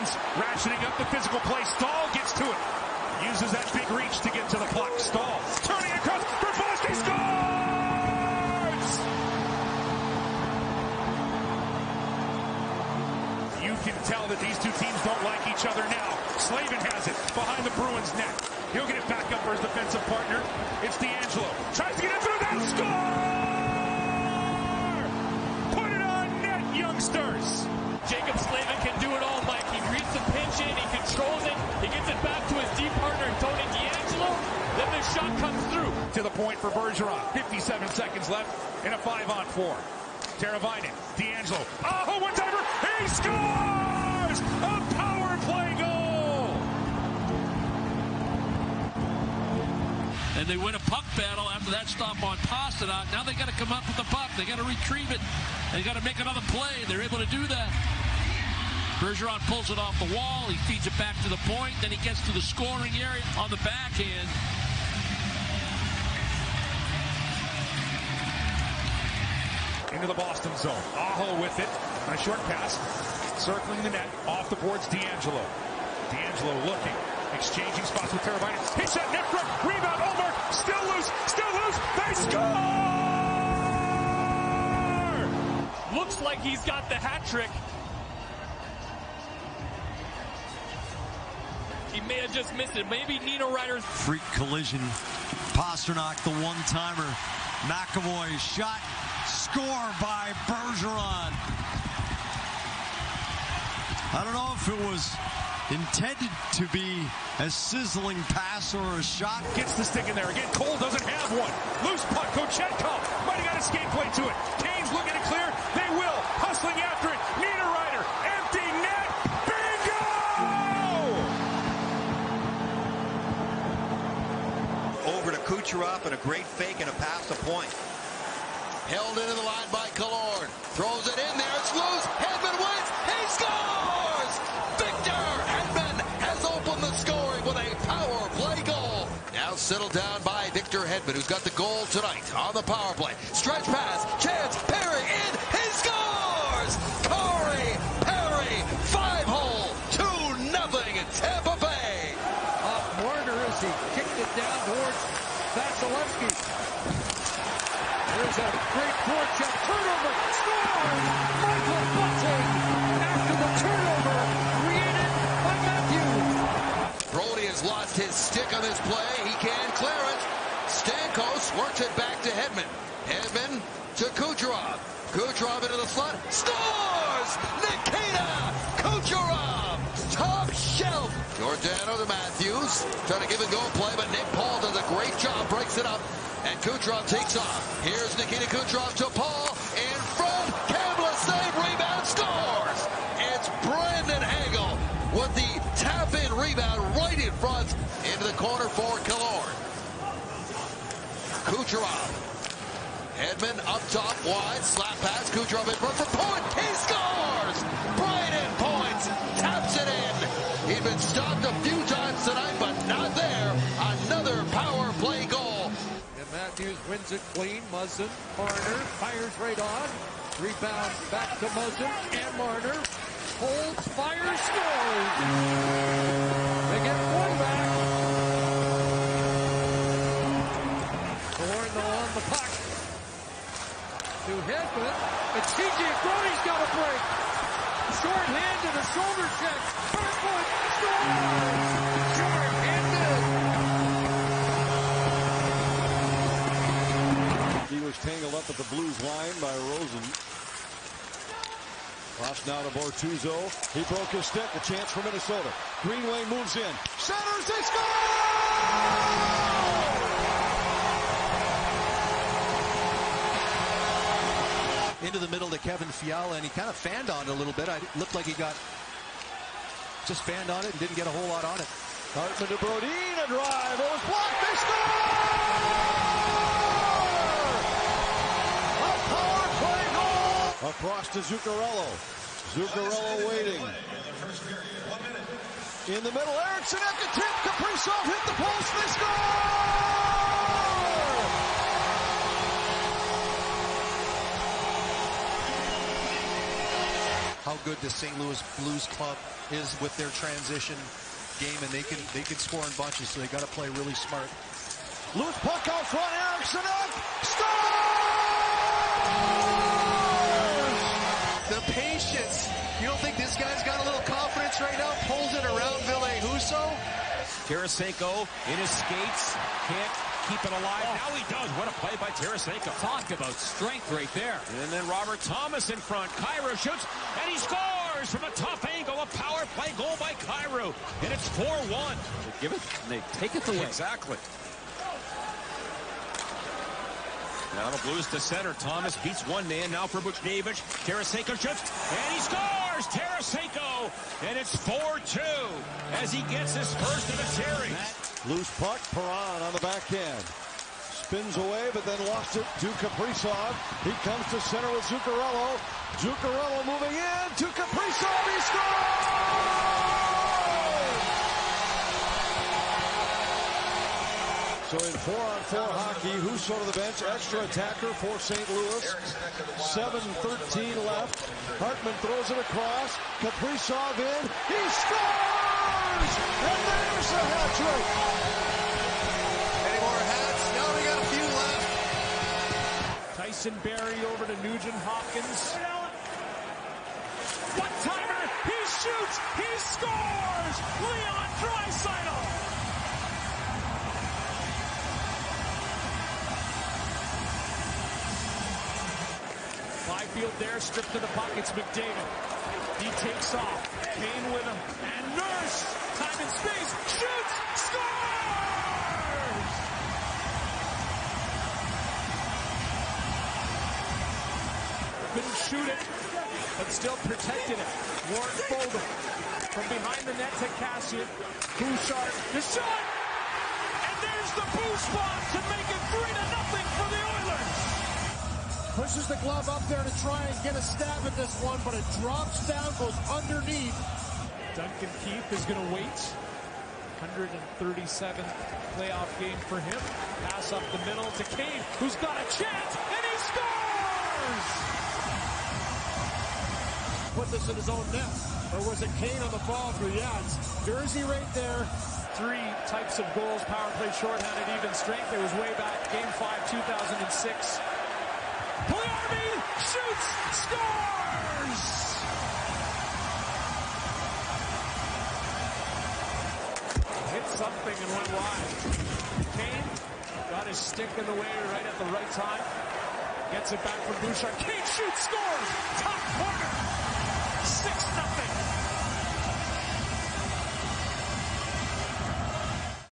Bruins ratcheting up the physical play. Stahl gets to it. Uses that big reach to get to the puck. Stahl turning across for Boston. Scores! You can tell that these two teams don't like each other now. Slavin has it behind the Bruins' net. He'll get it back up for his defensive partner. It's D'Angelo. Tries to get it through that. Score! Put it on net, youngsters. Jacob Slavin can do it all, Mike. He reads the pinch in, he controls it, he gets it back to his deep partner, Tony D'Angelo. Then the shot comes through. To the point for Bergeron. 57 seconds left in a 5-on-4. Teravainen, D'Angelo. Oh, one-timer! He scores! A power play goal! And they win a puck battle after that stop on Pastrnak. Now they got to come up with the puck. They got to retrieve it. They got to make another play. They're able to do that. Bergeron pulls it off the wall. He feeds it back to the point. Then he gets to the scoring area on the backhand. Into the Boston zone. Aho with it. On a short pass. Circling the net. Off the boards, D'Angelo. D'Angelo looking. Exchanging spots with Teravainen. Hits that net front. Rebound. Ullmark. Still loose. Still loose. They score! Looks like he's got the hat trick. He may have just missed it. Maybe Nino Ryder's freak collision. Pastrnak, the one-timer. McAvoy shot. Score by Bergeron. I don't know if it was intended to be a sizzling pass or a shot. Gets the stick in there again. Cole doesn't have one. Loose puck. Kochetkov might have got a skate play to it. Kane's looking to clear. They will. Hustling after it. Nina Ryder. Empty net. Bingo! Over to Kucherov and a great fake and a pass to point. Held into the line by Killorn. Throws it in there. It's loose. Hedman wins. He scores! Victor Hedman has opened the scoring with a power play goal. Now settled down by Victor Hedman, who's got the goal tonight on the power play. Stretch pass. Chance. Perry in. He scores! Corey Perry. 5-hole. 2-0 in Tampa Bay. Off Marner as he kicked it down towards Vasilevsky. There's a great forecheck, turnover, scores! Michael Bunting after the turnover, created by Matthews. Brody has lost his stick on this play. He can clear it. Stamkos works it back to Hedman. Hedman to Kucherov. Kucherov into the slot. Scores! Nikita Kucherov! Top shelf. Giordano to Matthews. Trying to give a go play, but Nick Paul does a great job. Breaks it up. And Kucherov takes off. Here's Nikita Kucherov to Paul. In front. Kamala save. Rebound. Scores. It's Brandon Hagel with the tap-in rebound right in front. Into the corner for Killorn. Kucherov. Hedman up top. Wide. Slap pass. Kucherov in front for Point. He scores. Brayden Point taps it in. He'd been stopped a few times tonight, but not there. Another power play goal. Matthews wins it clean. Muzzin, Marner fires right on. Rebound back to Muzzin and Marner. Holds, fires, scores. They get one back. Thorne on the puck. To Hedman. And TJ Brody's got a break. Short hand and a shoulder check. First point. Scores. Short-handed. He was tangled up at the Blues line by Rosen. Cross now to Bortuzzo. He broke his stick. A chance for Minnesota. Greenway moves in. Centers. They score! Into the middle to Kevin Fiala, and he kind of fanned on it a little bit. It looked like he got just fanned on it and didn't get a whole lot on it. Hartman to Brodin. A drive. It was blocked. They score! Across to Zuccarello. Zuccarello waiting. In the middle, Eriksson at the tip. Kaprizov hit the post. They score! How good does St. Louis Blues Club is with their transition game, and they can score in bunches, so they got to play really smart. Loose puck out front, Erickson up, scores! The patience. You don't think this guy's got a little confidence right now? Pulls it around Ville Husso. Tarasenko in his skates, can't keep it alive. Now he does. What a play by Tarasenko. Talk about strength right there. And then Robert Thomas in front. Cairo shoots, and he scores from a tough angle. A power play goal by Cairo. And it's 4-1. They give it, and they take it away. Exactly. Now the Blues to center. Thomas beats one man. Now for Buchnevich. Tarasenko shoots, and he scores! Tarasenko! And it's 4-2 as he gets his first of the series. Loose puck, Perron on the backhand. Spins away, but then lost it to Kaprizov. He comes to center with Zuccarello. Zuccarello moving in to Kaprizov. He scores! So in 4-on-4 hockey, Husso to the bench, extra attacker for St. Louis. 7:13 left. Hartman throws it across. Kaprizov in. He scores! And there's a hat trick. Any more hats? No, we got a few left. Tyson Barrie over to Nugent Hopkins. One-timer, he shoots, he scores! Leon Draisaitl! Byfield there, stripped to the puck, it's McDavid. He takes off, Kane with him, and Nurse, time and space, shoots, scores! Couldn't shoot it, but still protected it. Warren Fogle from behind the net to Cassian. Bouchard, the shot! And there's the boost spot to make it 3-0 for the Oilers. Pushes the glove up there to try and get a stab at this one, but it drops down, goes underneath. Duncan Keith is going to wait. 137th playoff game for him. Pass up the middle to Kane, who's got a chance, and he scores! Put this in his own net. Or was it Kane on the ball for, yeah, it's Jersey right there. 3 types of goals, power play, shorthanded, even strength. It was way back, Game 5, 2006. Puljujarvi shoots, scores! Hit something and went wide. Kane got his stick in the way right at the right time. Gets it back from Bouchard. Kane shoots, scores! Top corner!